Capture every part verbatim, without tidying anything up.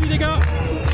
merci les gars.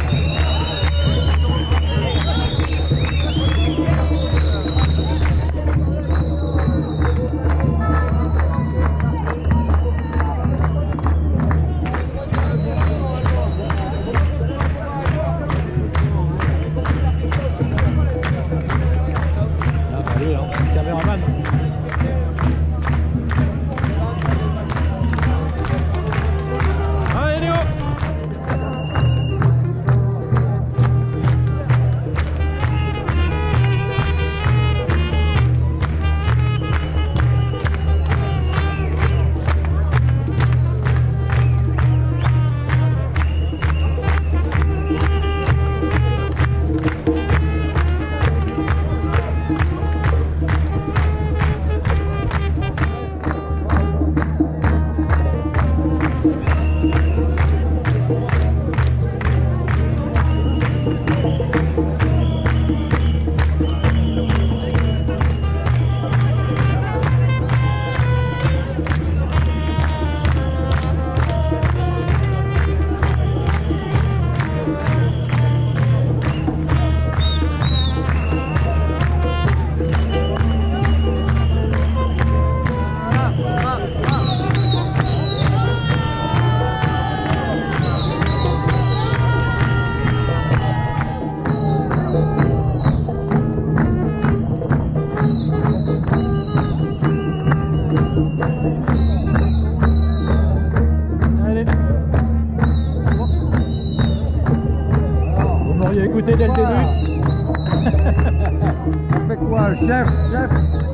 Dès le début. On fait quoi, chef, chef?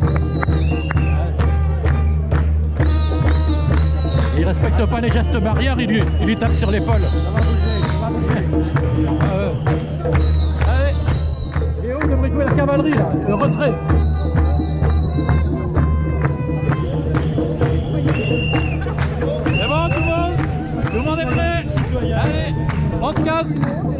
Il respecte pas les gestes barrières, il lui, il lui tape sur l'épaule. Ça va bouger, ça va bouger. Euh, allez. Et on devrait jouer la cavalerie là, le retrait. C'est bon tout le monde? Tout le monde est prêt? Allez, on se casse.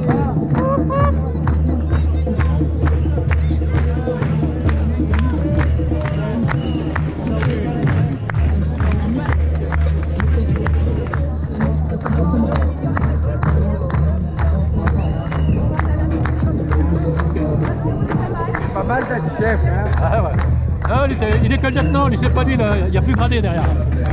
Pas mal d'être chef, hein? Ah ouais. Ah, il, était, il est que le lieutenant, lui c'est pas lui, là, il n'y a plus gradé derrière.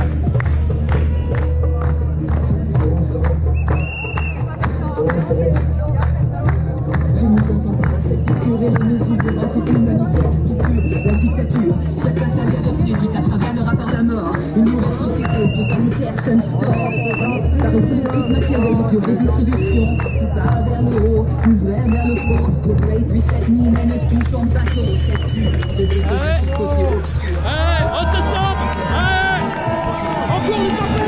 Je me concentre à cette piqûre et les mesures anti-humanitaires qui puent la dictature. Chaque intérieur prédique à travers le rapport à la mort. Une nouvelle société totalitaire s'instaure. Par une politique matérielle de redistribution, tout part vers le haut, tout vrai vers le fond. Le Great Reset nous mène tous en bateau. Cette pure de découvrir ce côté obscur. Allez, on se sauve. Allez, encore une fois.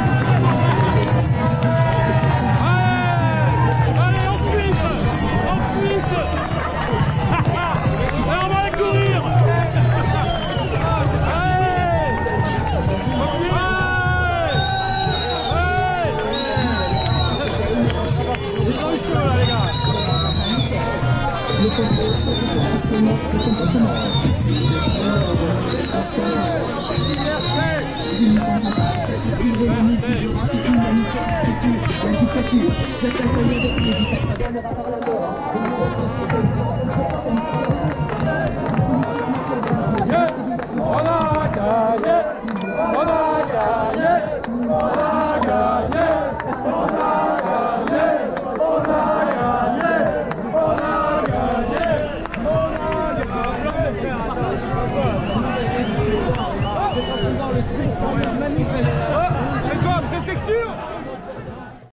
Le contrôle sanitaire, c'est notre comportement. Ici, le transparent. Je me concentre à cette piqûre et les mesures anti-humanitaires qui puent la dictature. Chaque intérieur de prédique à travers le rapport à la mort. Une nouvelle société totalitaire s'instaure. On a gagné, on a gagné, on a gagné, on a gagné, on a gagné, on a gagné, on a gagné.